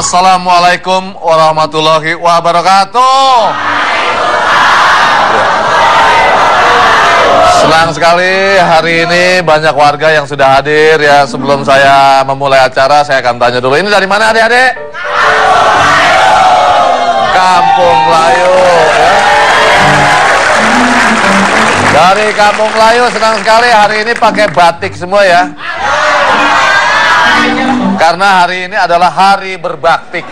Assalamualaikum warahmatullahi wabarakatuh. Senang sekali hari ini banyak warga yang sudah hadir ya. Sebelum saya memulai acara, saya akan tanya dulu. Ini dari mana adik-adik? Kampung Melayu ya. Dari Kampung Melayu, senang sekali hari ini pakai batik semua ya. Karena hari ini adalah hari berbaktik.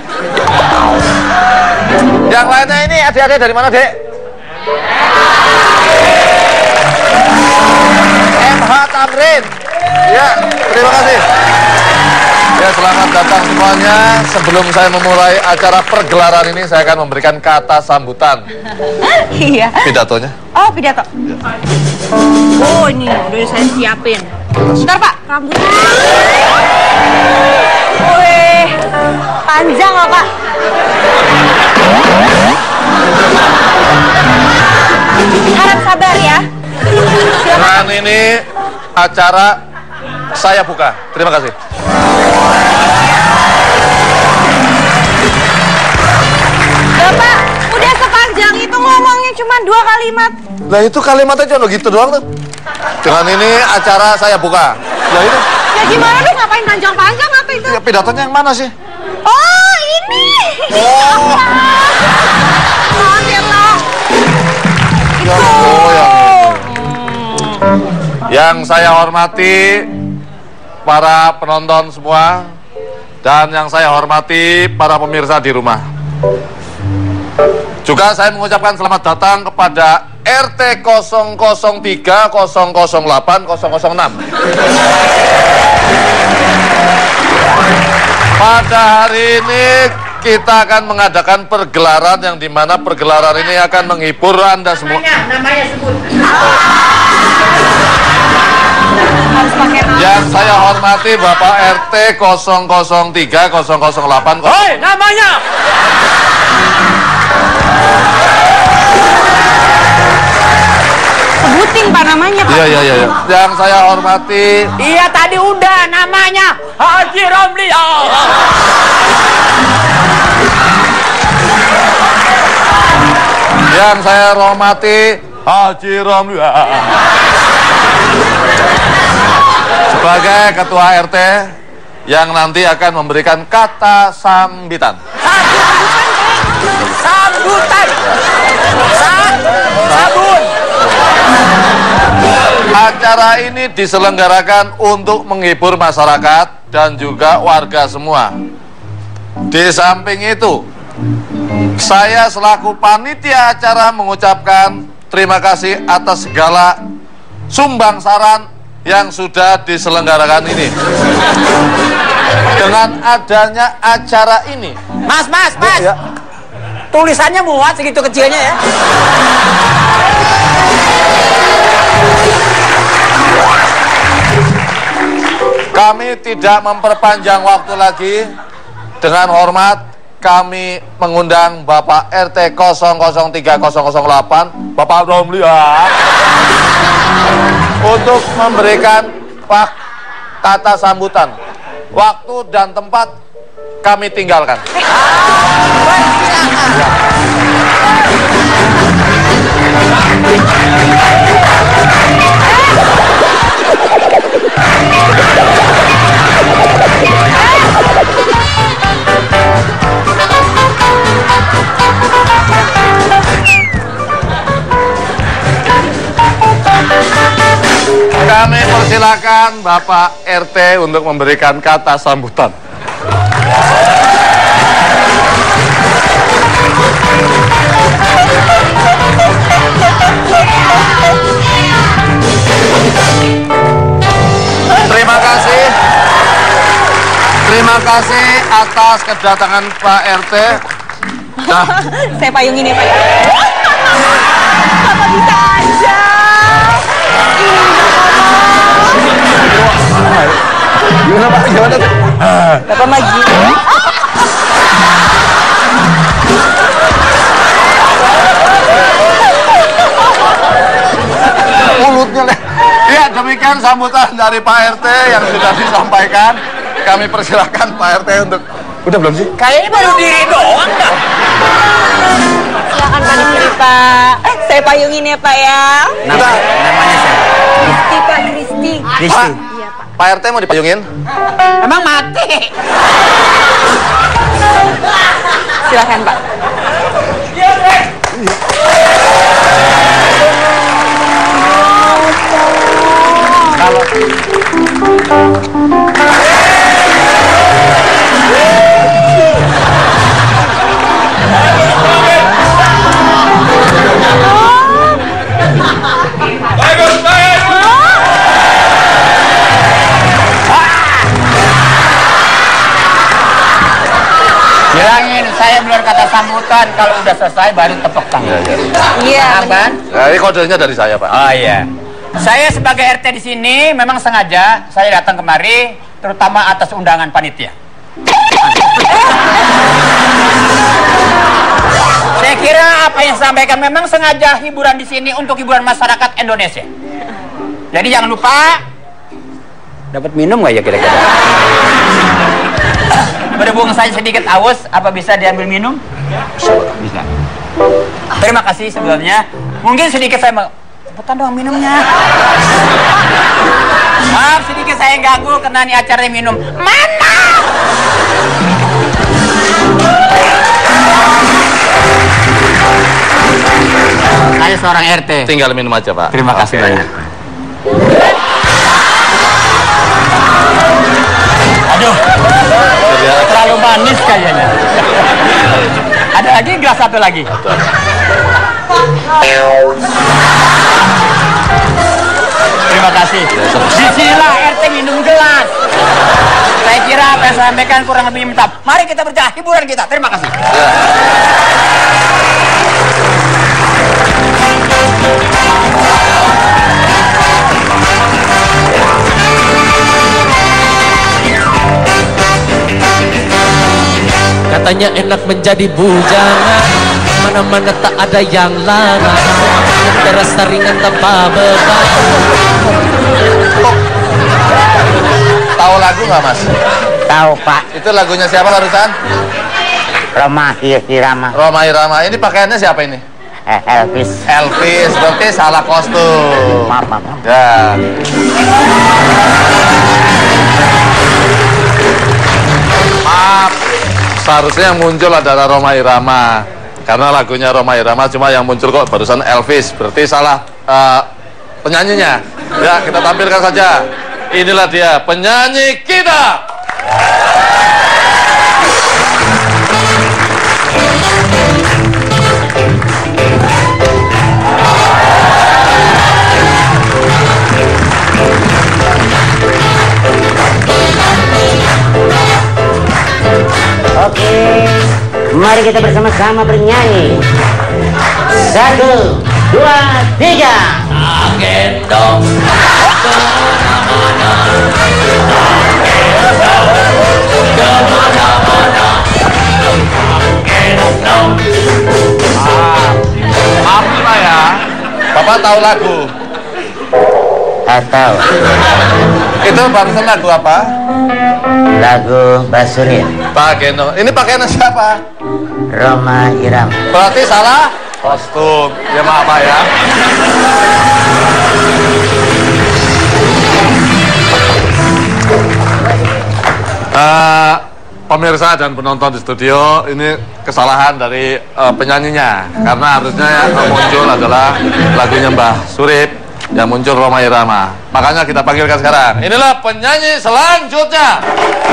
Yang lainnya ini adik-adik dari mana, Dek? MH Tamrin. Ya, terima kasih. Ya, selamat datang semuanya. Sebelum saya memulai acara pergelaran ini, saya akan memberikan kata sambutan. Iya. Pidatonya? Oh, pidato. Ya. Oh, ini udah saya siapin. Bentar, Pak, rambutnya. Wih, panjang loh, Pak. Harap sabar ya. Dan ini acara saya buka. Terima kasih. Bapak, udah sepanjang itu ngomongnya cuma 2 kalimat. Nah itu kalimatnya cuma gitu doang tuh. Dengan ini acara saya buka. Nah ini. Ya gimana dong, ngapain panjang-panjang apa itu? Ya, pidatonya yang mana sih? Oh, ini. Oh. Maaf ya, Pak. Ya, oh, yang ini. Yang saya hormati para penonton semua dan yang saya hormati para pemirsa di rumah. Juga saya mengucapkan selamat datang kepada RT 003 008 006. Pada hari ini kita akan mengadakan pergelaran yang dimana pergelaran ini akan menghibur Anda semua. Namanya sebut. Yang saya hormati Bapak RT 003 008. Hoi, namanya. Sebutin Pak namanya, Pak. Iya. Yang saya hormati. Iya tadi udah namanya Haji Romli. Yang saya hormati Haji Romli. Sebagai ketua RT yang nanti akan memberikan kata sambitan. Sambutan. Sabun. Acara ini diselenggarakan untuk menghibur masyarakat dan juga warga semua. Di samping itu, saya selaku panitia acara mengucapkan terima kasih atas segala sumbang saran yang sudah diselenggarakan ini. Dengan adanya acara ini, Mas. ya, Tulisannya muat segitu kecilnya ya. kami tidak memperpanjang waktu lagi. Dengan hormat, kami mengundang Bapak RT 003 008, Bapak Romli untuk memberikan kata sambutan. Waktu dan tempat kami tinggalkan. Kami persilakan Bapak RT untuk memberikan kata sambutan. Terima kasih atas kedatangan Pak RT. Nah, Saya payungin ya, Pak. Bapak bisa aja. gimana Pak? Gimana tuh? Bapak maju. Mulutnya deh. Ya, demikian sambutan dari Pak RT yang sudah disampaikan. Kami persilakan Pak RT untuk Udah belum sih? Kayaknya baru diri doang dah. Silakan panitia Pak. Saya payungin ya Pak ya. Namanya siapa? Kristi Pak, Kristi. Kristi. Iya Pak. Pak RT mau dipayungin? Emang mati. Silakan Pak. Kalau bilangin saya belum kata sambutan, kalau udah selesai baru tepuk tangan. Iya. Abang? Nah, ini kodenya dari saya, Pak. Oh iya. Saya sebagai RT di sini memang sengaja saya datang kemari, terutama atas undangan panitia. Saya kira apa yang saya sampaikan memang sengaja hiburan di sini untuk hiburan masyarakat Indonesia. Jadi jangan lupa dapat minum nggak ya kira-kira? Berhubung saya sedikit haus, apa bisa diambil minum? Bisa. Terima kasih sebelumnya. Mungkin sedikit saya cepetan dong minumnya. Maaf sedikit saya ganggu karena ini acaranya minum. Mana? Saya seorang RT. Tinggal minum aja, Pak. Terima kasih banyak. Aduh, terlalu manis kayaknya. Ada lagi gelas satu lagi. Terima kasih. Disinilah RT minum gelas. Saya kira apa yang saya sampaikan kurang lebih mantap. Mari kita berjalan hiburan kita. Terima kasih. Katanya enak menjadi bujangan, mana-mana tak ada yang lama, terasa ringan tanpa beban. Tahu lagu nggak, Mas? Tahu Pak. Itu lagunya siapa barusan? Roma Irama. Roma Irama. Ini pakaiannya siapa ini? Elvis. Elvis. Berarti salah kostum. Maaf. Ya. Maaf. Seharusnya yang muncul adalah Roma Irama. Karena lagunya Roma Irama, cuma yang muncul kok barusan Elvis. Berarti salah penyanyinya. Ya, kita tampilkan saja. Inilah dia penyanyi kita. Oke, mari kita bersama-sama bernyanyi. 1, 2, 3. Agendong kemana-mana, kemana-mana, agendong. Maaf nih, Pak ya. Bapak tahu lagu? Tahu. Itu barusan lagu apa? Lagu Basuri. Pak Geno. Ini pakaiannya siapa? Roma Irama. Berarti salah kostum. Ya maaf, Pak ya. Pemirsa dan penonton di studio, ini kesalahan dari penyanyinya, karena harusnya yang muncul adalah lagunya Mbah Surip, yang muncul Roma Irama. Makanya kita panggilkan sekarang. Inilah penyanyi selanjutnya.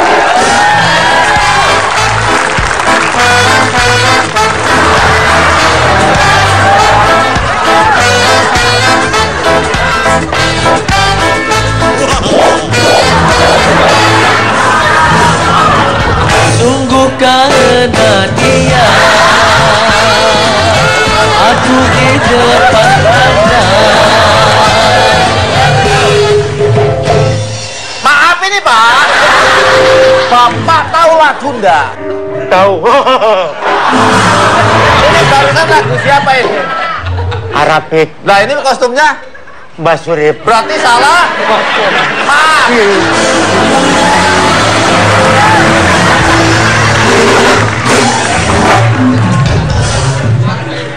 Sungguh karena dia, aku di depan Anda. Maaf ini, Pak. Bapak tahu lagu enggak? Tahu. Ini barusan lagu siapa ini? Arabik. Nah, ini kostumnya Basuri. berarti salah. Maaf.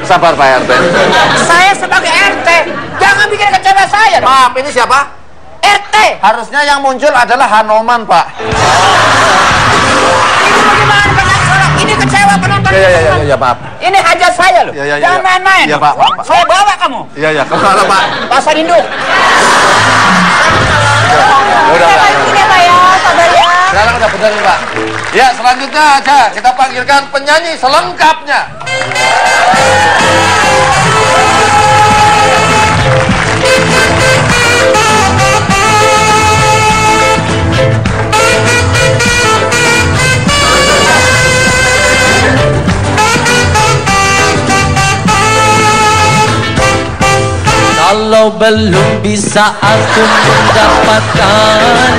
Sabar Pak RT. Saya sebagai RT, jangan bikin kecewa saya dong. Maaf, ini siapa? RT. Harusnya yang muncul adalah Hanoman, Pak. Ini bagaimana penonton orang? Ini kecewa penonton. Ya, maaf. Ini hajat saya loh. Ya. Jangan main-main. Iya, Pak. Saya bawa kamu. Iya, kemana, Pak? Pasar induk. Udah. Ini Pak ya, sabar ya. Sekarang udah bener nih, Pak. Ya, selanjutnya aja kita panggilkan penyanyi selengkapnya. Kalau belum bisa aku mendapatkan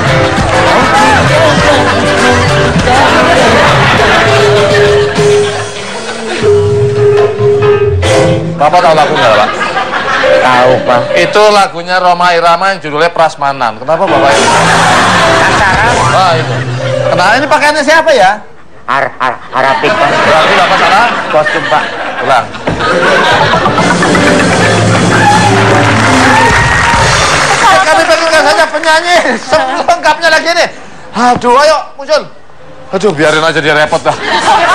Bapak tahu lagu nggak, Pak? Tahu, Pak. Itu lagunya Roma Irama yang judulnya Prasmanan. Kenapa Bapak ini? Wah, itu. Kenapa ini pakaiannya siapa ya? Arapik, Pak. Berarti Bapak salah? Kostum, Pak. Ulang. Kami panggilkan saja penyanyi selengkapnya lagi nih. Aduh, ayo muncul. Aduh, biarin aja dia repot dah.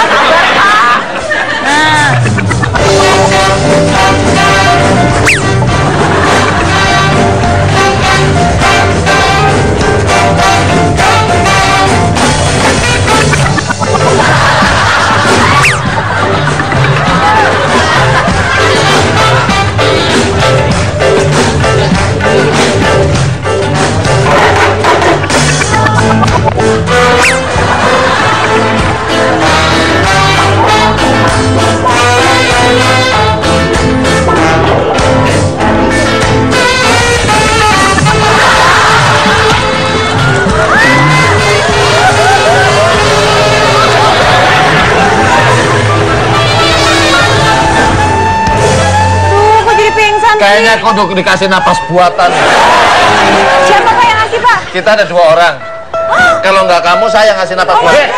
Kayaknya kudu dikasih napas buatan. Siapa Pak yang ngasih Pak? Kita ada 2 orang. Kalau nggak kamu, saya ngasih napas buatan.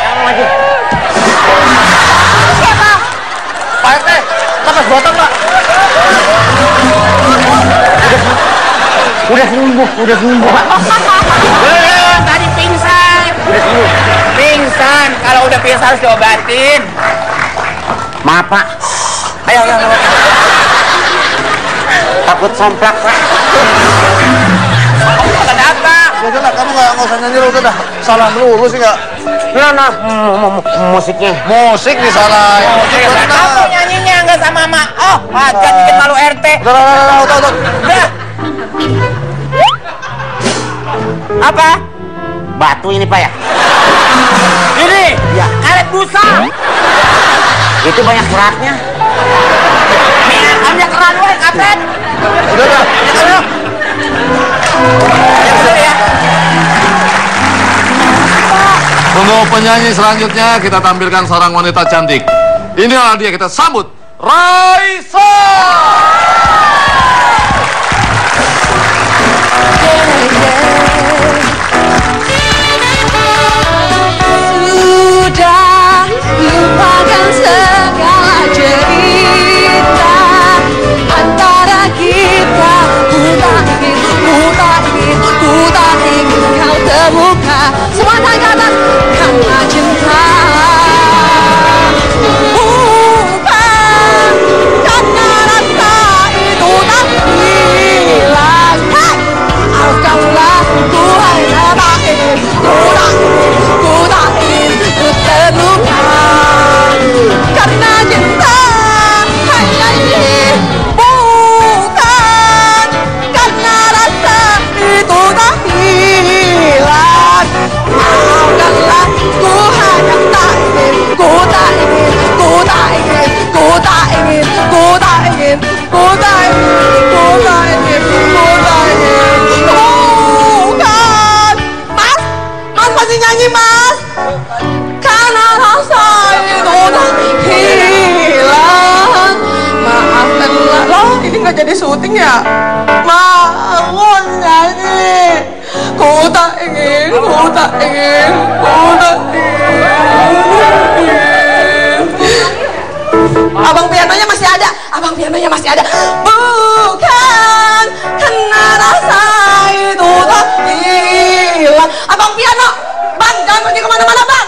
Siapa? Pak RT, napas buatan, Pak. Udah sembuh, Pak. Belum, tadi pingsan. Udah sembuh. Pingsan. Kalau udah pingsan harus diobatin. Maaf, Pak. Ayo. Takut somplak, Pak. Kenapa? Udah lah, kamu nggak usah nyanyi, udah dah. Salah melulu sih nggak. Nah, musiknya. Musik disalahin. Kamu nyanyinya nggak sama Mak. Oh, jangan bikin malu RT. Udah. Udah. Apa? Batu ini, Pak ya? Ini? Ya. Karet busa. Itu banyak seratnya. Ambil keran gue, kapten. Udah. Ya. Untuk penyanyi selanjutnya kita tampilkan seorang wanita cantik. Inilah dia, kita sambut Raisa. Sudah lupakan segala cerita antara kita. Ku tak ingin kau terluka. Semua kata karena cinta. Bukan karena rasa itu tak hilang. Alhamdulillah ku hanya tak ingin. Ku tak ingin terluka. Karena cinta hanya ini. Bukan karena rasa itu tak hilang. Maafkanlah ku hanya tak ingin. Ku tak ingin. Ku tak ingin. Ku tak ingin. Ku tak ingin. Ku tak ingin. Ku tak ingin. Ku tak ingin. Bukan. Mas masih nyanyi Mas. Karena rasa itu tak hilang. Maafkanlah. Loh ini nggak jadi syuting ya? Mau nyanyi. Ku tak ingin. Ku tak ingin. Ku tak ingin. Abang pianonya masih ada. pianonya masih ada. Bukan karena rasa itu tak hilang. Abang piano, bang jangan pergi kemana-mana bang.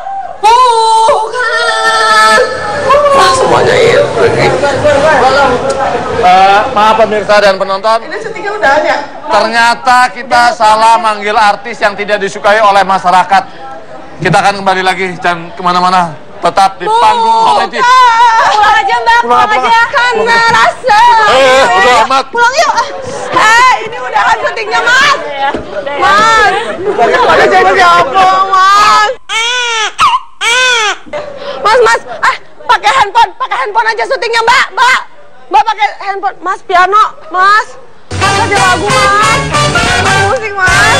Bukan. Semuanya itu. Maaf pemirsa dan penonton. Ini syutingnya udah ada. Ternyata kita salah manggil artis yang tidak disukai oleh masyarakat. Kita akan kembali lagi dan kemana-mana. Tetap di panggung komedi. Pulang aja mbak, pulang aja. Karena rasa. Udah amat. Pulang yuk. Ini udah kan syutingnya mas. Mas. Ada siapa mas. Mas. Pakai handphone aja syutingnya mbak. Mbak pakai handphone. Mas piano, mas. Kasih lagu mas. Musik mas.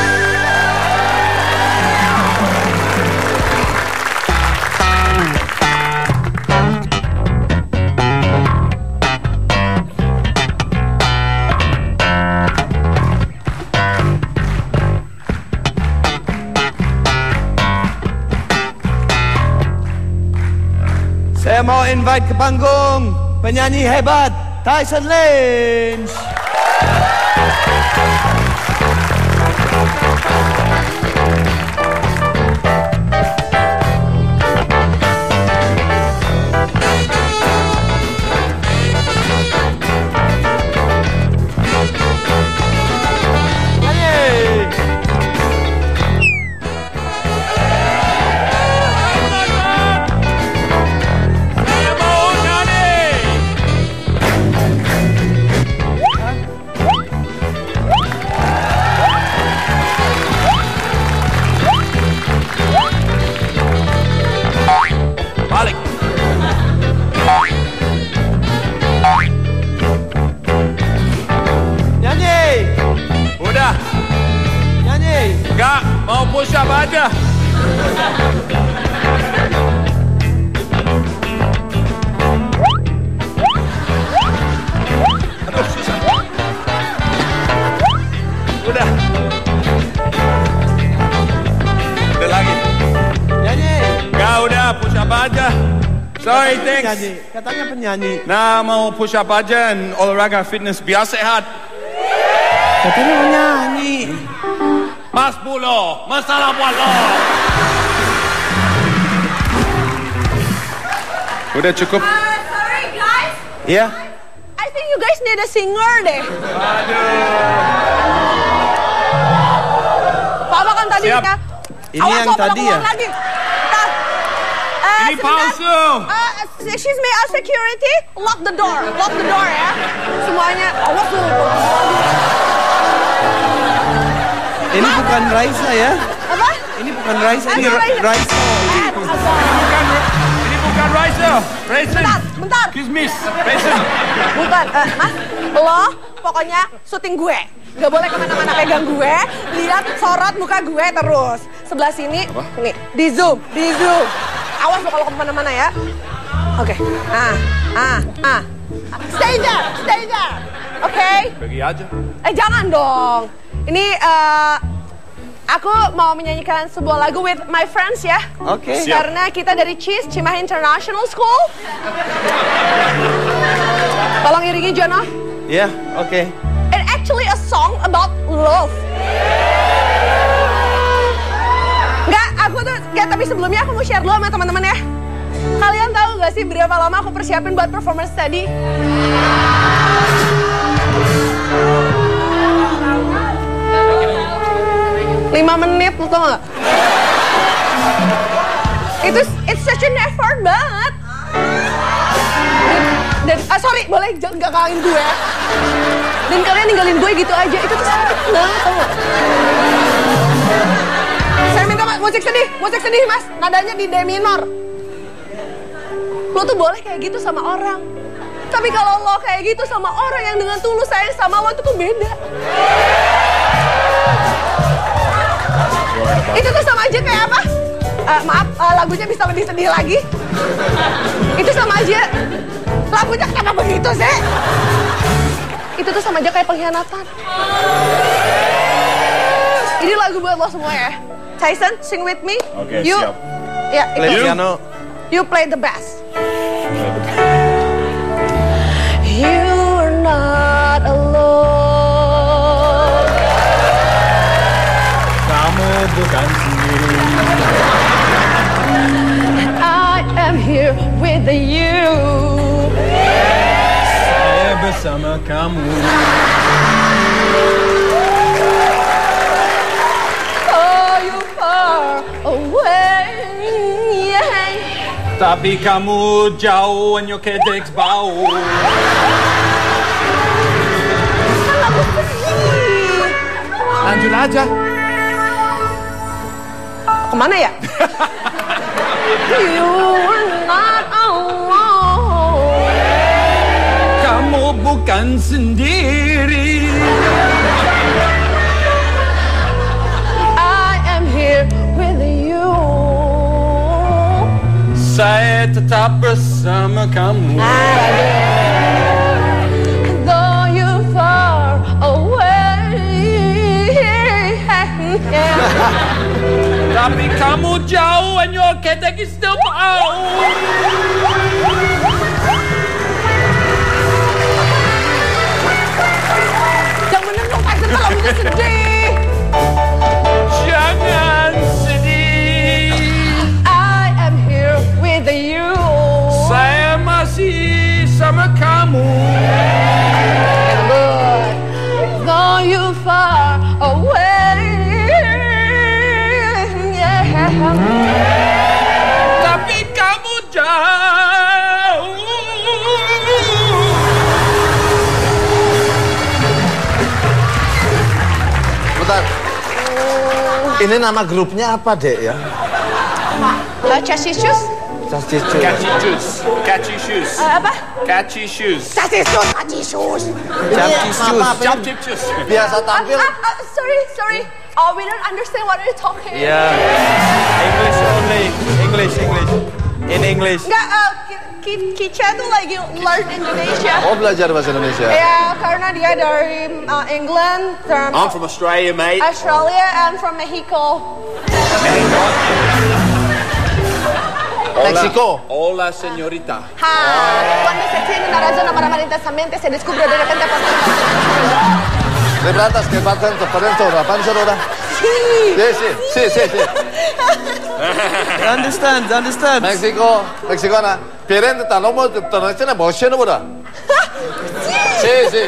Saya mau invite ke panggung penyanyi hebat Tyson Lynch. Enggak, mau push up aja. Aduh, susah. Udah. Udah lagi. Nyanyi. Enggak, udah push up aja. Sorry, thanks. Penyanyi. Katanya penyanyi. Nah, mau push up aja dan olahraga fitness biar sehat. Katanya penyanyi. Mas Bulo, masalah buat lo. Udah cukup. Sorry guys. Iya. I think you guys need a singer deh. Papa kan tadi Siap. kan. Ini yang tadi ya? Lagi. Ini palsu. She's my security. Lock the door ya. Semuanya. Awas lu. Ini bukan Raisa ya? Apa? Ini bukan Raisa, ini Raisa. Raisa. Ini bukan Raisa. Raisin. Bentar. Kismis. Raisin. Bukan, Mas, lo pokoknya syuting gue. Gak boleh kemana-mana pegang gue. Lihat sorot muka gue terus. Sebelah sini, nih, di zoom. Awas lo kalau kemana-mana ya. Oke, Stay there. Oke? Pergi aja. Jangan dong. Ini, aku mau menyanyikan sebuah lagu with my friends ya. Oke. Siap. Karena kita dari CIS, Cimahi International School. Tolong iringi Jono. Ya, oke. And actually a song about love. Tapi sebelumnya aku mau share dulu sama teman-teman ya. Kalian tahu gak sih berapa lama aku persiapin buat performance tadi? 5 menit, lu tau gak? It's such an effort banget. Dan, sorry, boleh jangan gak gue. Dan kalian ninggalin gue gitu aja, itu tuh sakit banget, tau gak? Saya minta musik sedih mas, nadanya di D minor. Lo tuh boleh kayak gitu sama orang. Tapi kalau lo kayak gitu sama orang yang dengan tulus sayang sama lo, itu tuh beda. Itu tuh sama aja kayak apa? Maaf, lagunya bisa lebih sedih lagi. Itu sama aja. Lagunya kenapa begitu sih? Itu tuh sama aja kayak pengkhianatan. Ini lagu buat lo semua ya. Tyson, sing with me. Oke, you, siap. Ya, Play itu. piano. You play the bass. bukan sendiri. I am here with you. Saya bersama kamu. Oh, you far away. Tapi kamu jauh and your ketek bau. Lanjut aja. Kemana ya? You are not alone. Kamu bukan sendiri. I am here with you. Saya tetap bersama kamu. Though you far away. Tapi kamu jauh and your ketek is still bau. Jangan menendung Tyson kalau bisa sedih. Jangan sedih. I am here with you. Saya masih sama kamu. Good. Though you far away. Tapi kamu jauh. Bentar. Ini nama grupnya apa, Dek, ya? Chassis shoes? Chassis shoes. Catchy shoes. Catchy shoes. Apa? Catchy shoes. Chassis shoes. Chassis shoes. Chassis shoes. Jump tip shoes. Biasa tampil. Sorry. Oh, we don't understand what you're talking. Yeah. English only. English. In English. Enggak, Kicha tuh lagi learn Indonesia. Oh, belajar bahasa Indonesia. Ya, karena dia dari England, from I'm from Australia, mate. Australia, and from Mexico. Mexico. Hola, señorita. Cuando se tiene una razón para malintesamente se descubre de repente por De pratas que pasan por dentro, apaan saudara? Sí. Understand. Mexico, Mexicana. Piren tak lomo ternyata bosan boda. Sí.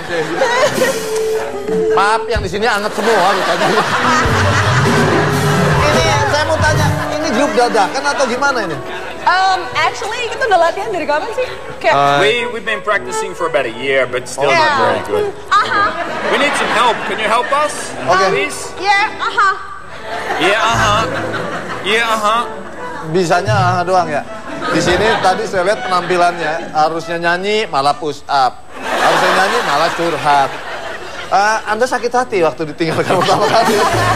Maaf, yang di sini anget semua tadi. Ini saya mau tanya, ini grup dadakan atau gimana ini? Actually, kita udah latihan dari kapan sih? We've been practicing for about a year, but still not very good. We need some help. Can you help us? Okay. Please? Yeah. Bisanya doang ya. Di sini tadi saya lihat penampilannya harusnya nyanyi malah push up, harusnya nyanyi malah curhat. Anda sakit hati waktu ditinggalkan pertama kali.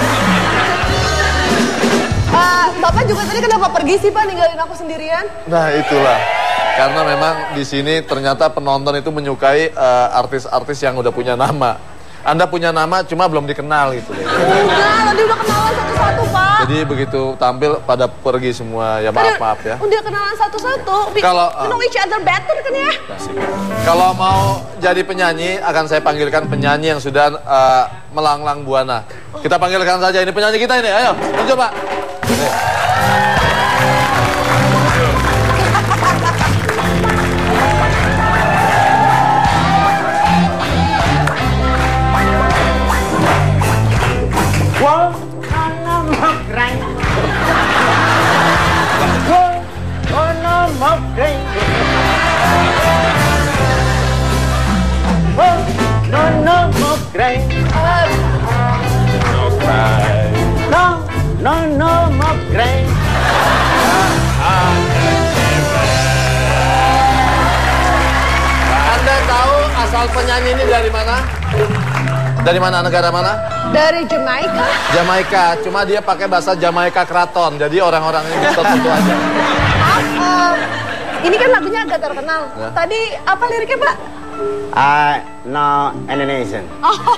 Bapak juga tadi kenapa pergi sih Pak ninggalin aku sendirian? Nah itulah, karena memang di sini ternyata penonton itu menyukai artis-artis yang udah punya nama. Anda punya nama cuma belum dikenal gitu. Enggak, tadi udah kenalan satu-satu Pak. Jadi begitu tampil pada pergi semua, ya maaf ya. Udah kenalan satu-satu. Kalau we know each other better kan ya? Kalau mau jadi penyanyi, akan saya panggilkan penyanyi yang sudah melanglang buana. Kita panggilkan saja ini penyanyi kita ini, ayo, muncul Pak. No more crying. Anda tahu asal penyanyi ini dari mana? Dari mana, negara mana? Dari Jamaika. Jamaika, cuma dia pakai bahasa Jamaika Kraton, jadi orang-orang ini tertentu aja. Ini kan lagunya agak terkenal. Ya. Tadi apa liriknya Pak? No Indonesian.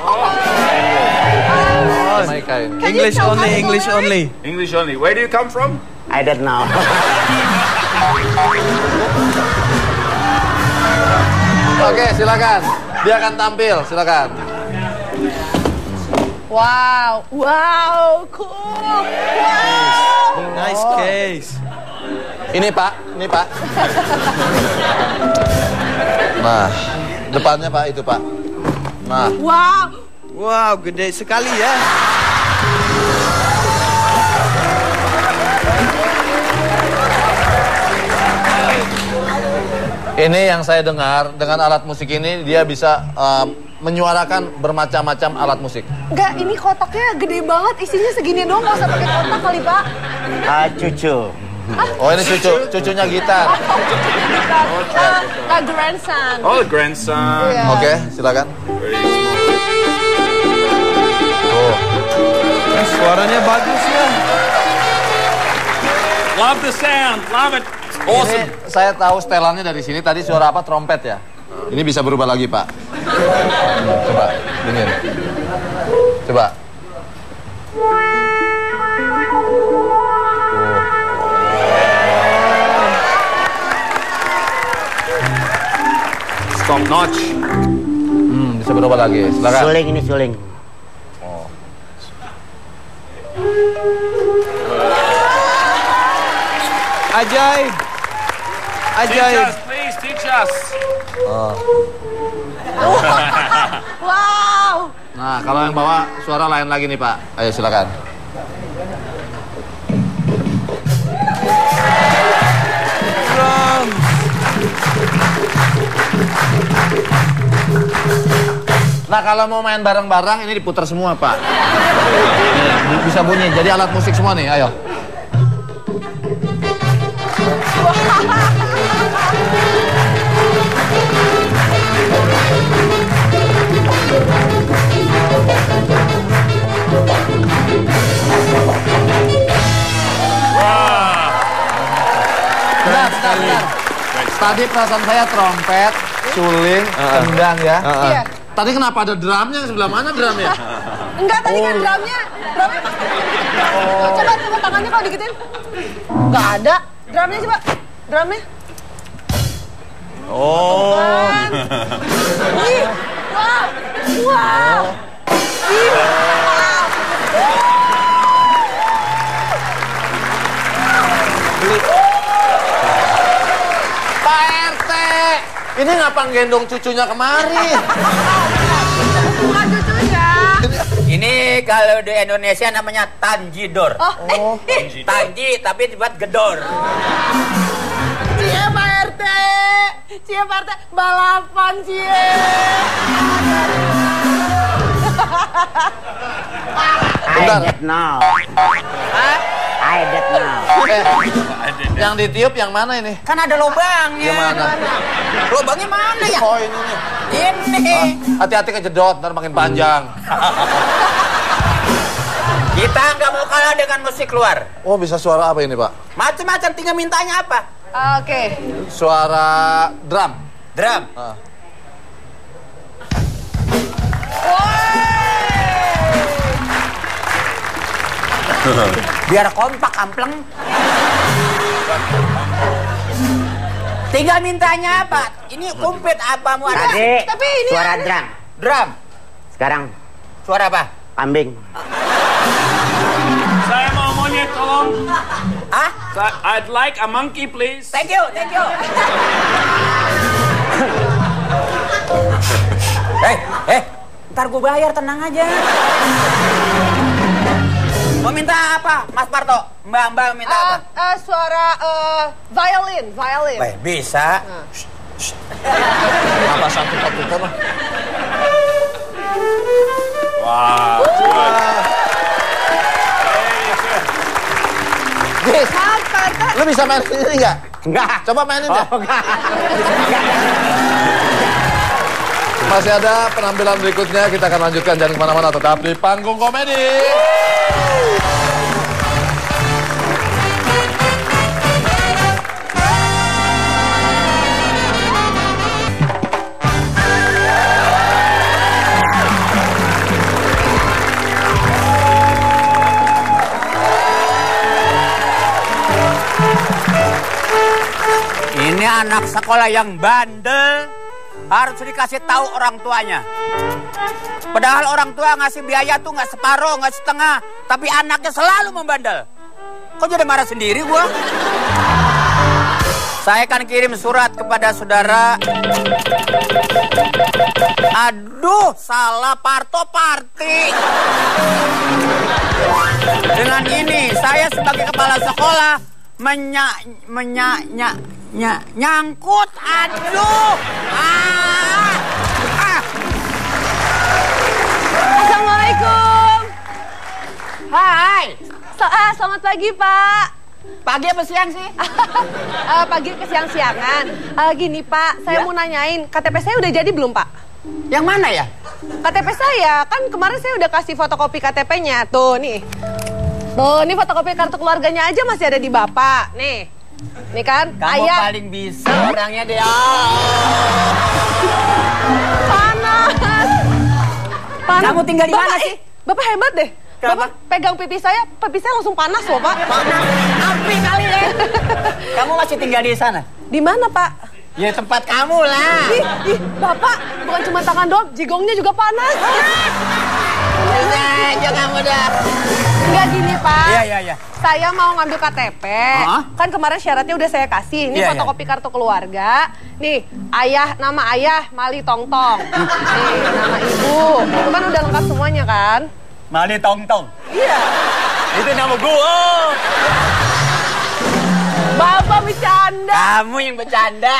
Jamaika ini. Can you tell us the lyrics? English only. Where do you come from? I don't know. Oke, silakan. Dia akan tampil, silakan. Wow, wow, cool, wow. Nice case. Ini Pak, ini Pak. Nah, depannya Pak itu Pak. Nah. Wow. Wow, gede sekali ya. Ini yang saya dengar, dengan alat musik ini dia bisa menyuarakan bermacam-macam alat musik. Enggak, ini kotaknya gede banget, isinya segini doang, nggak usah pakai kotak kali, Pak. Cucu. Oh, ini cucunya gitar. Grandson. Oh, grandson. Iya. Oke, silakan. Very small. Oh. Suaranya bagus ya. Love the sound. Love it. Awesome. Ini saya tahu setelannya dari sini. Tadi suara apa? Trompet ya? Ini bisa berubah lagi, Pak. Coba, dengerin. Coba. Top notch. Bisa berubah lagi. Silakan. Suling ini suling. Ajaib. Teach Ajaib. us, please. Teach us. Wow. Nah, kalau yang bawa suara lain lagi nih, Pak. Ayo, silakan. Drum. Nah, kalau mau main bareng-bareng ini diputar semua, Pak. Nih, bisa bunyi. Jadi alat musik semua nih, ayo. Bentar. Tadi perasaan saya trompet, suling, kendang ya. Iya. Tadi kenapa ada drumnya? Sebelah mana drumnya? Enggak, tadi kan drumnya pas Coba tangannya kalau dikitin. Enggak ada. Drumnya coba. Drumnya. Oh. Kan. Wih. Wow. Wow. Ih, wow. Pak RT, ini ngapa gendong cucunya kemari? Bukan cucunya. Ini kalau di Indonesia namanya tanjidor. Oh. Tanji tapi dibuat gedor. Cie Pak RT. Cie Pak RT. Balapan cie. I did now. I did now. Yang ditiup yang mana ini? Kan ada lubangnya. Yang mana? Lubangnya mana ya? Oh, ini nih. Ini. Hati-hati kejedot, ntar makin panjang. Kita nggak mau kalah dengan musik luar. Oh, bisa suara apa ini, Pak? Macam-macam, tinggal mintanya apa? Oke. Suara drum. Drum. Biar kompak, ampleng. Tinggal mintanya apa? Ini umpit apa mau ada? Tadi Tapi ini suara ada. drum. Drum. Sekarang Suara apa? kambing. Saya mau monyet, tolong. Hah? I'd like a monkey, please. Thank you, thank you. Ntar gue bayar, tenang aja. Mau minta apa, Mas Parto? Mbak minta apa? Suara violin. Baik, bisa. Apa satu-satu mah? Wow. Gis, Mas Parto. lu bisa main sendiri nggak? Enggak. Coba mainin deh. Enggak. Masih ada penampilan berikutnya, kita akan lanjutkan, jangan kemana-mana, tetap di Panggung Komedi. Ini anak sekolah yang bandel, harus dikasih tahu orang tuanya. Padahal orang tua ngasih biaya tuh nggak separuh, nggak setengah, tapi anaknya selalu membandel. Kok jadi marah sendiri gua? Saya akan kirim surat kepada saudara. Aduh, salah parti. Dengan ini, saya sebagai kepala sekolah nyangkut. Aduh. Assalamualaikum. Hai. Selamat pagi, Pak. Pagi apa siang sih? Pagi ke siang-siangan. Gini, Pak, saya mau nanyain, KTP saya udah jadi belum, Pak? Yang mana ya? KTP saya, kan kemarin saya udah kasih fotokopi KTP-nya. Tuh, nih. Tuh, ini fotokopi kartu keluarganya aja masih ada di Bapak. Nih. Nih kan, Kamu Ayah. paling bisa orangnya deh. Panas. Kamu tinggal di Bapak, mana sih? Bapak hebat deh. Kenapa? Bapak pegang pipi saya langsung panas loh, Pak. Panas, api kali deh. Kamu masih tinggal di sana? Di mana, Pak? Ya tempat kamu lah. Ih, Bapak, bukan cuma tangan doang, jigongnya juga panas. Bisa aja kamu dah. Enggak gini, Pak. Iya. Saya mau ngambil KTP. Kan kemarin syaratnya udah saya kasih. Ini Iya, fotokopi kartu keluarga. Nih, nama ayah Mali Tongtong. Nih, nama ibu. Itu kan udah lengkap semuanya kan? Mali Tongtong. Iya. Itu nama gua. Bapak bercanda. Kamu yang bercanda.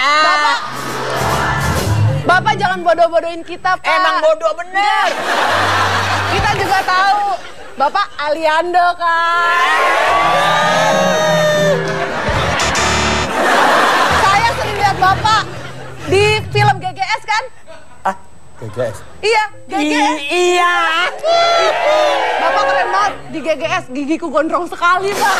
Bapak jangan bodoh-bodohin kita, Pak. Emang bodoh bener. Kita juga tahu. Bapak Aliando kan. Saya sering lihat Bapak di film GGS kan? GGS. Iya, GGS. Iya. Bapak keren banget di GGS. Gigiku gondrong sekali, Pak.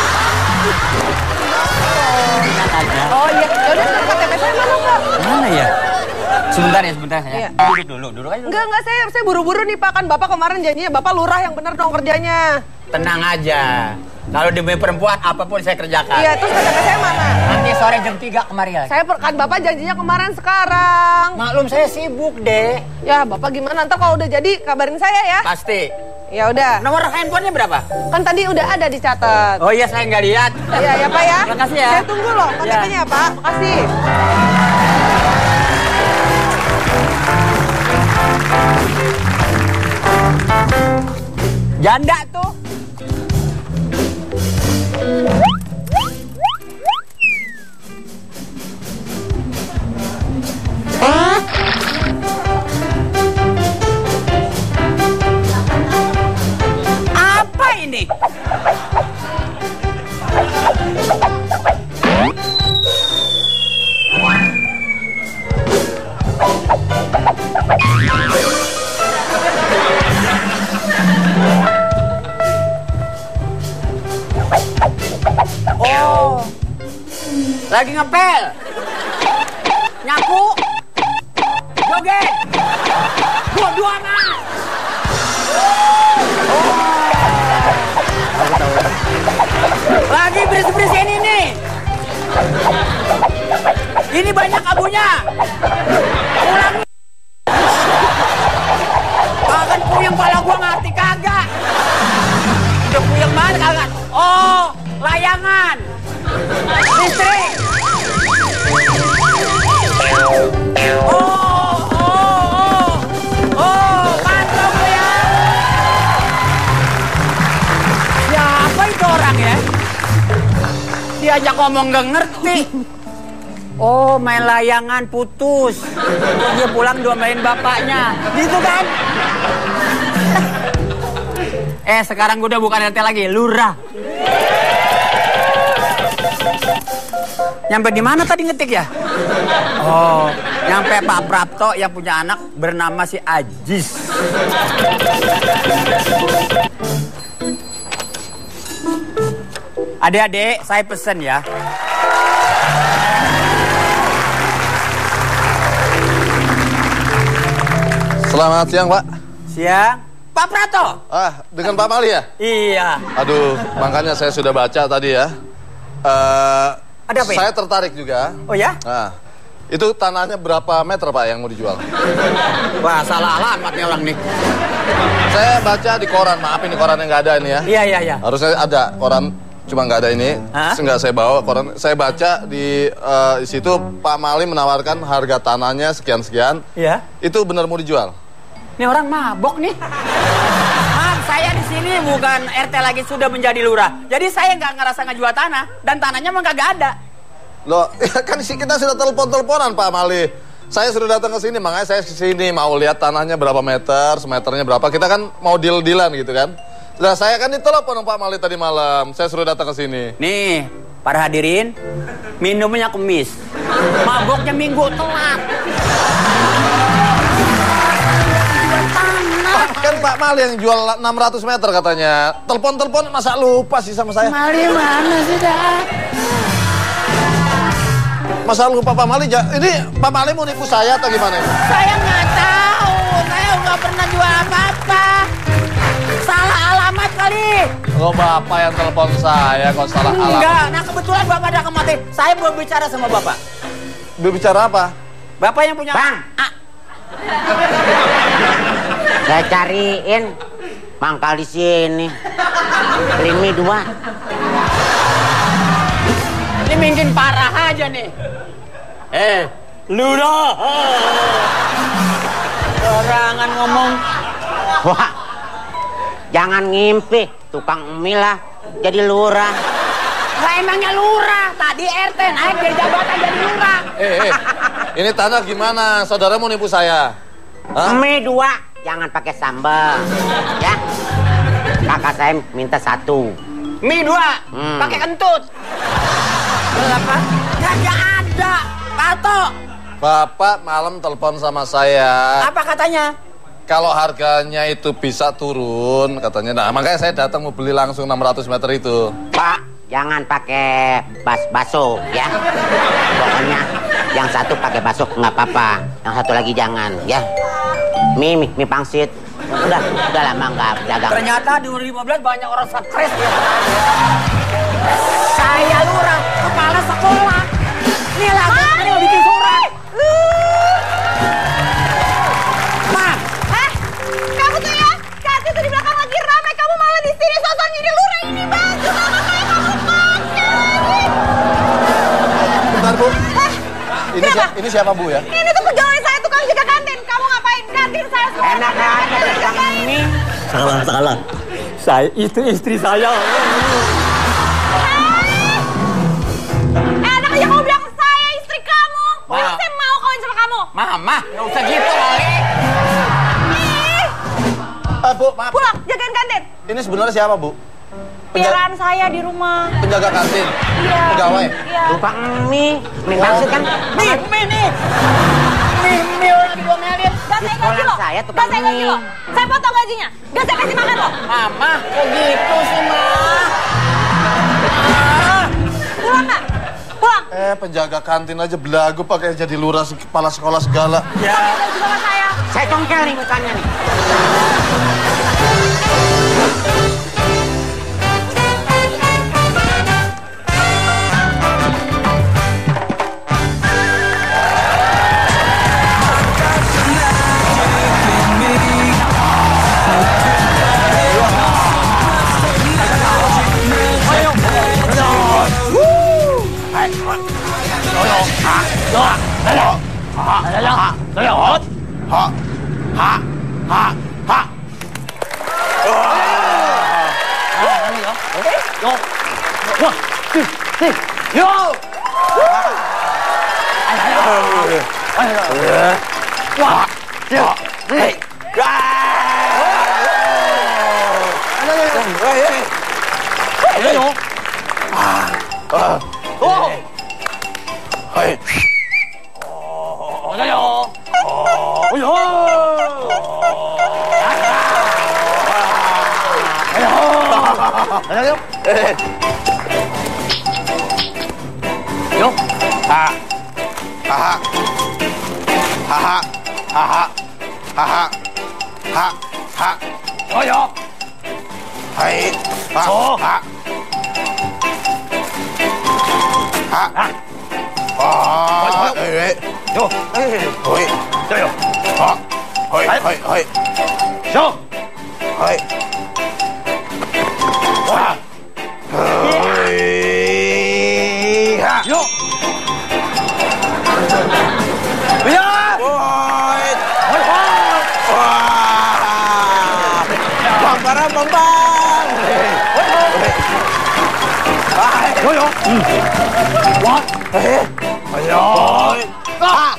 Oh iya, yaudah sekarang KTP saya mana, Pak? Mana ya? Sebentar ya. Iya. Duduk aja. Enggak, saya buru-buru nih, Pak. Kan Bapak kemarin janjinya Bapak lurah yang bener dong kerjanya. Tenang aja. Kalau demi perempuan, apapun saya kerjakan. Iya, terus KTP saya mana? Nanti sore jam 3 kemari lagi. Kan Bapak janjinya kemarin sekarang. Maklum saya sibuk, Dek. Ya, Bapak gimana? Ntar kalau udah jadi kabarin saya ya. Pasti. Ya udah. Nomor handphonenya berapa? Kan tadi udah ada dicatat. Oh iya, saya nggak lihat. Iya, ya Pak ya. Makasih ya. Saya tunggu loh KTP-nya ya, Pak. Makasih. Janda tuh. Apa ini? Oh, lagi ngepel, nyapu, joget, dua mas. Lagi bersih-bersihin ini. Ini banyak abunya. Ulangi. Bahkan puyeng pala gua ngerti kagak. Udah puyeng banget kagak. Oh, layangan. Listrik. Mantap ya. Siapa itu orang ya? Diajak ngomong gak ngerti. Oh, main layangan putus. Terus dia pulang diomelin bapaknya. Gitu kan? Sekarang gue udah bukan RT lagi, lurah. Nyampe di mana tadi ngetik ya? Oh, nyampe Pak Prapto yang punya anak bernama si Ajis. Adik-adik, saya pesen ya. Selamat siang, Pak. Siang. Pak Prato. Dengan Pak Mali ya? Iya. Aduh, makanya saya sudah baca tadi ya. Ada apa ini? Saya tertarik juga. Oh ya? Nah, Itu tanahnya berapa meter Pak yang mau dijual? Wah, salah alamat nih orang nih. Saya baca di koran, maaf ini koran yang nggak ada ini ya. Iya. Harusnya ada koran, cuma nggak ada ini. Nggak saya bawa koran. Saya baca di situ Pak Mali menawarkan harga tanahnya sekian-sekian. Iya. Itu benar mau dijual? Ini orang mabok nih. Maaf, saya di sini bukan RT lagi, sudah menjadi lurah. Jadi saya nggak ngerasa ngejual tanah dan tanahnya emang kagak ada. Loh, ya kan kita sudah telepon-teleponan Pak Mali. Saya sudah datang ke sini, makanya saya ke sini mau lihat tanahnya berapa meter, semeternya berapa. Kita kan mau deal-dealan gitu kan. Nah, saya kan ditelepon Pak Mali tadi malam. Saya suruh datang ke sini. Nih, para hadirin, minumnya Kemis. Maboknya Minggu telat. Kan Pak Mali yang jual 600 meter katanya. Telepon-telepon masa lupa sih sama saya. Mali mana sih dah? Masa lupa Pak Mali? Ini Pak Mali mau nipu saya atau gimana ini? Saya nggak tahu. Saya nggak pernah jual apa-apa. Salah alamat kali. Oh, Bapak yang telepon saya kok salah alamat. Enggak, nah kebetulan Bapak ada kemati. Saya mau bicara sama Bapak. Bicara apa? Bapak yang punya... Bang! Saya cariin mangkal di sini. Beli mie 2. Ini mungkin parah aja nih. Lu dah. Orangan ngomong. Wah, jangan ngimpi. Tukang mie lah jadi lurah. Lah emangnya lurah. Tadi RT naik dari jabatan jadi lurah. Ini tanah gimana? Saudara mau nipu saya? Hah? Mie 2, jangan pakai sambal. Ya. Kakak saya minta 1. Mie 2, pakai kentut. Apa? Kagak ada. Pato. Bapak malam telepon sama saya. Apa katanya? Kalau harganya itu bisa turun katanya. Nah, makanya saya datang mau beli langsung 600 meter itu. Pak, jangan pakai baso ya. Pokoknya yang satu pakai baso nggak apa-apa. Yang satu lagi jangan ya. Mie pangsit. Udah lama nggak dagang. Ternyata di 2015 banyak orang stres ya. Saya lurah, kepala sekolah. Nih lah, ini mau bikin surat. Bang, Kamu tuh ya, Kati tuh di belakang lagi ramai, kamu malah di sini sosok jadi lurah ini bang. Sama kayak kamu pakai. Bentar Bu. Ini siapa Bu ya? Ini tuh pegawai saya tukang jaga kantin. Kamu ngapain? Kantin saya semua. Enak aja dagang mie. salah. Itu istri saya. Enak aja kamu bilang saya istri kamu. Saya mau kawin sama kamu. Mama, nggak usah gitu kali. Bu, maaf. Pulang, jagain kantin. Ini sebenarnya siapa Bu? Piaran saya di rumah. Penjaga kantin? Iya. Pegawai? Iya. Tukang mie pangsit kan? Mie nih. Mie lagi diomelin. Gak saya gaji lo. Saya tukang Gak saya gaji mie. lo. Saya potong gajinya. Gak saya kasih makan lo. Mama, kok gitu sih, Ma? Pulang gak? Pulang. Penjaga kantin aja belagu pakai jadi lurah kepala sekolah segala. Ya. Pakai gaji sama saya. Saya congkel nih mukanya nih. 加油！好，行，哇，行，不要，游泳，哇，哎呀，啊！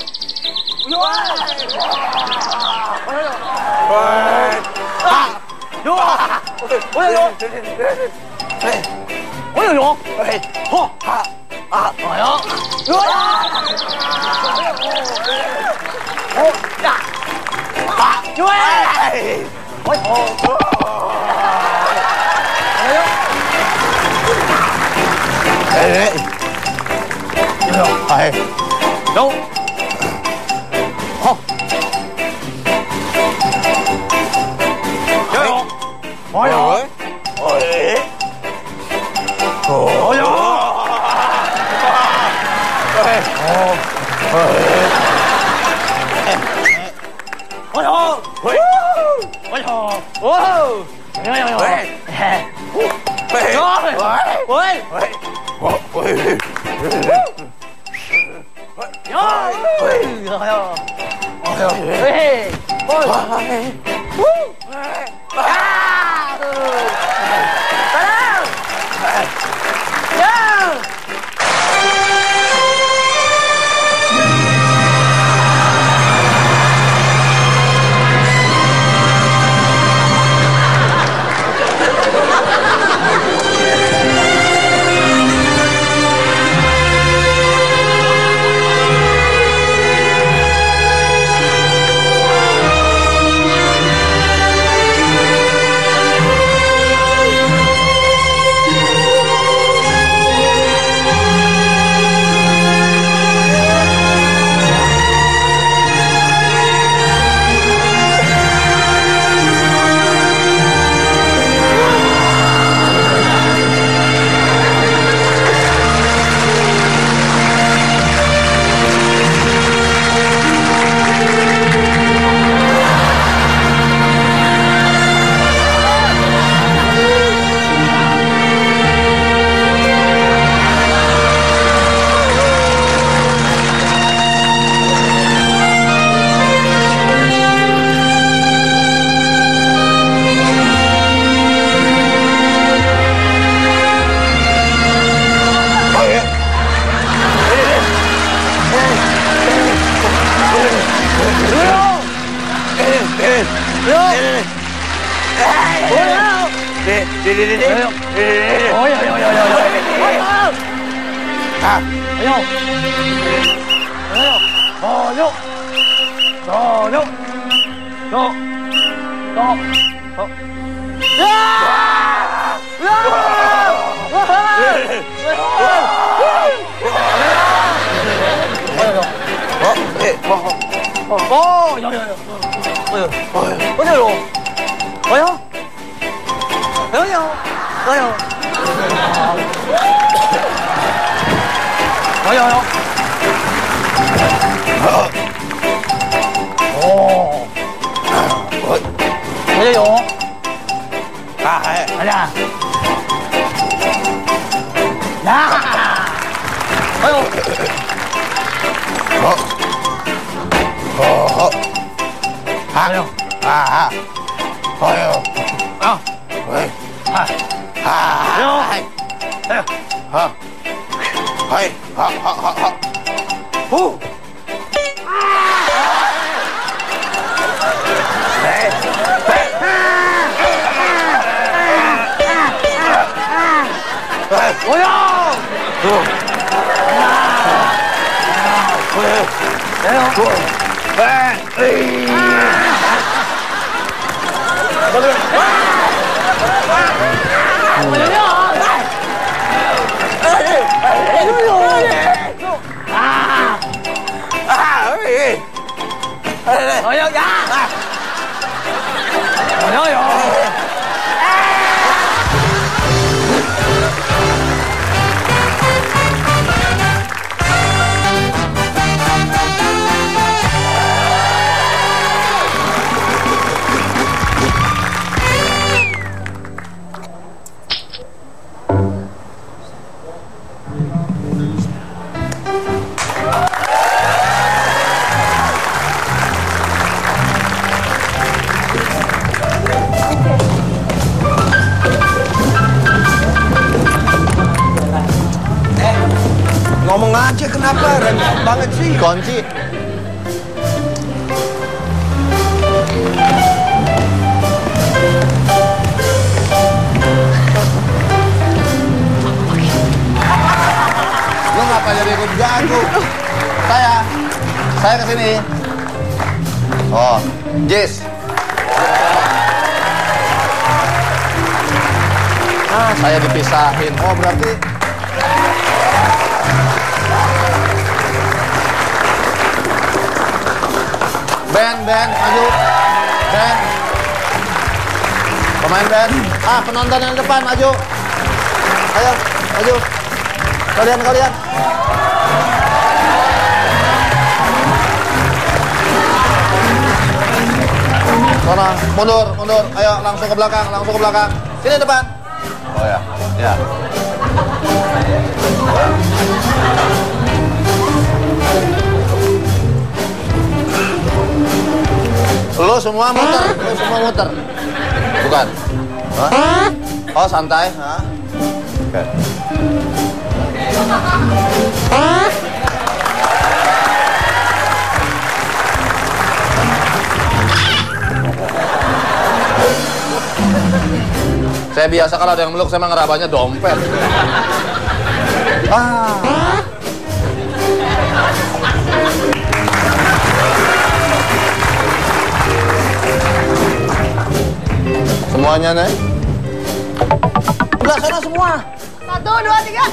我有泳，嚯，哎呀，走。好，加油！加油！ ngomong aja kenapa? Repot banget sih. Kunci. Lu ngapa jadi ikut ganggu? Saya kesini. Oh, Jis. Ah, saya dipisahin. Oh, berarti band, maju. Band. Pemain band. Ah, penonton yang depan, maju. Ayo, maju. Kalian. Sana, mundur. Ayo, langsung ke belakang. Sini depan. Oh ya. Lu semua muter. Bukan. Hah? Oh, santai. Hah? Oke. Saya biasa kalau ada yang meluk, saya ngerabanya dompet. Semuanya, Nek? Udah, sana semua. 1, 2, 3.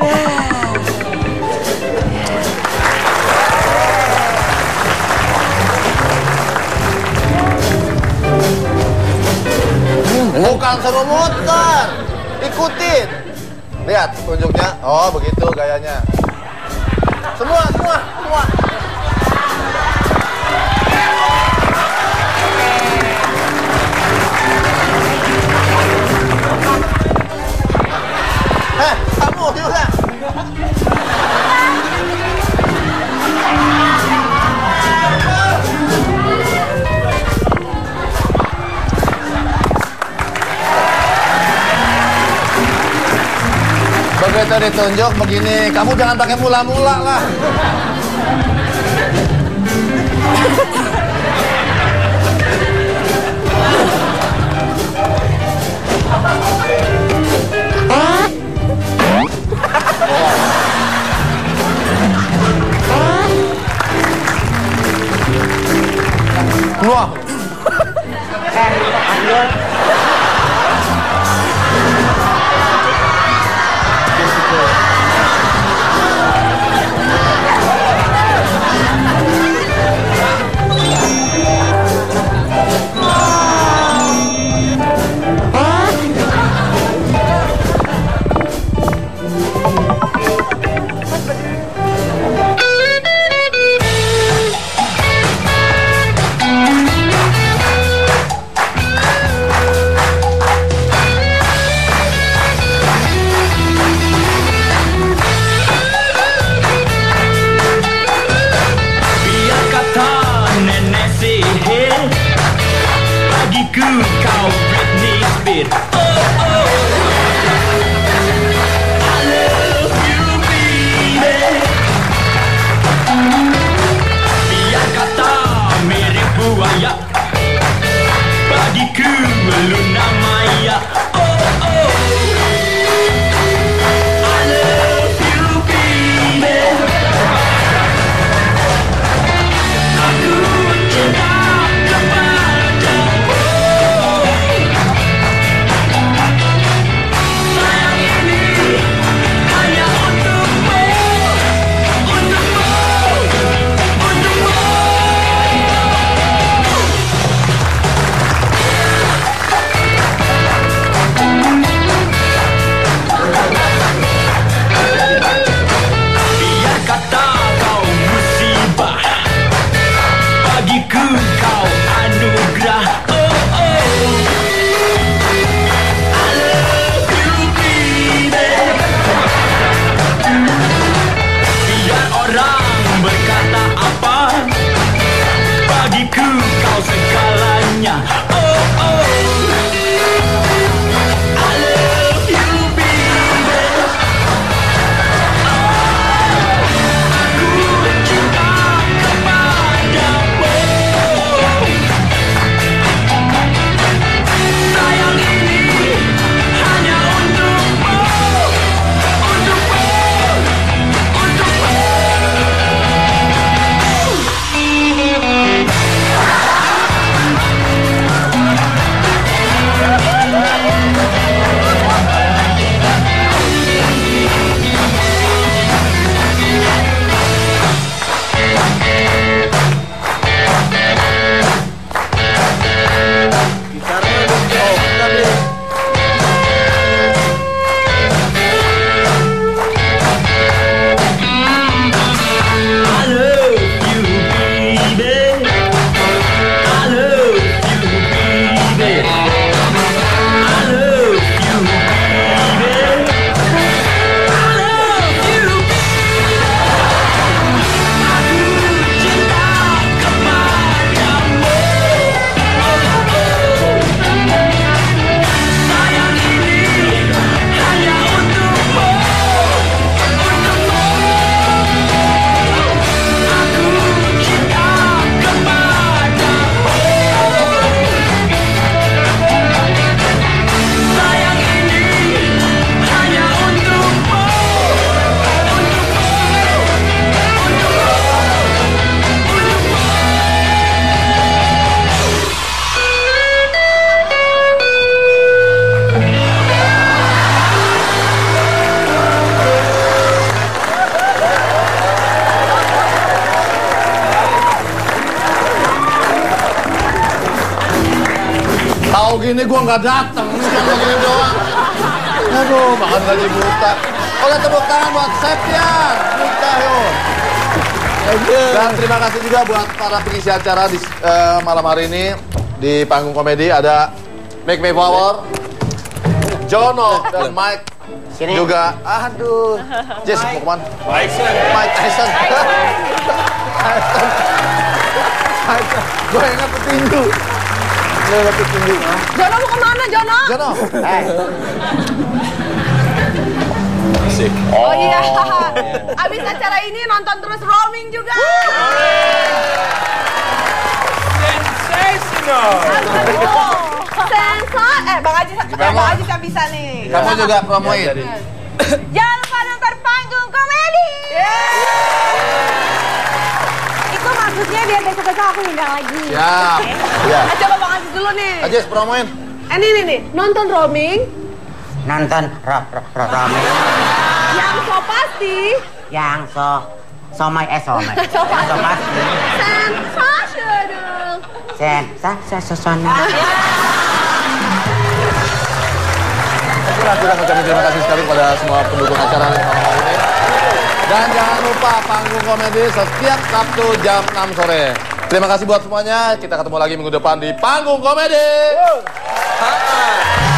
Bukan suruh muter, ikutin. Lihat tunjuknya. Oh, begitu gayanya. Semua. Kamu juga. Begitu ditunjuk begini, kamu jangan pakai mula-mula lah. Wah. tahu gini gue nggak datang. Ini cuma gini doang. Aduh, makan gaji buta. Oke, tepuk tangan buat Septian Mustahil. Dan terima kasih juga buat para pengisi acara di malam hari ini di panggung komedi. Ada Make Me Power, Jono dan Mike. Sini. Juga, aduh, Jess mau kemana? Mike Tyson. Gue ingat petinju. Gue ingat petinju. Jono mau kemana, Jono? Jono. Oh iya, abis acara ini nonton terus roaming juga. Sensor, Bang Haji yang bisa nih. Kamu juga promoin. Jangan lupa nonton panggung komedi. Itu maksudnya biar besok-besok aku undang lagi. Siap. Ya. Coba Bang Haji dulu nih. Aja promoin. Ini nih, nonton roaming. Nonton roaming. Yang so pasti. Yang somai. So pasti. Sensational. Sensasional. Kita ucapkan terima kasih sekali kepada semua pendukung acara malam hari ini. Dan jangan lupa panggung komedi setiap Sabtu jam 6 sore. Terima kasih buat semuanya. Kita ketemu lagi minggu depan di panggung komedi.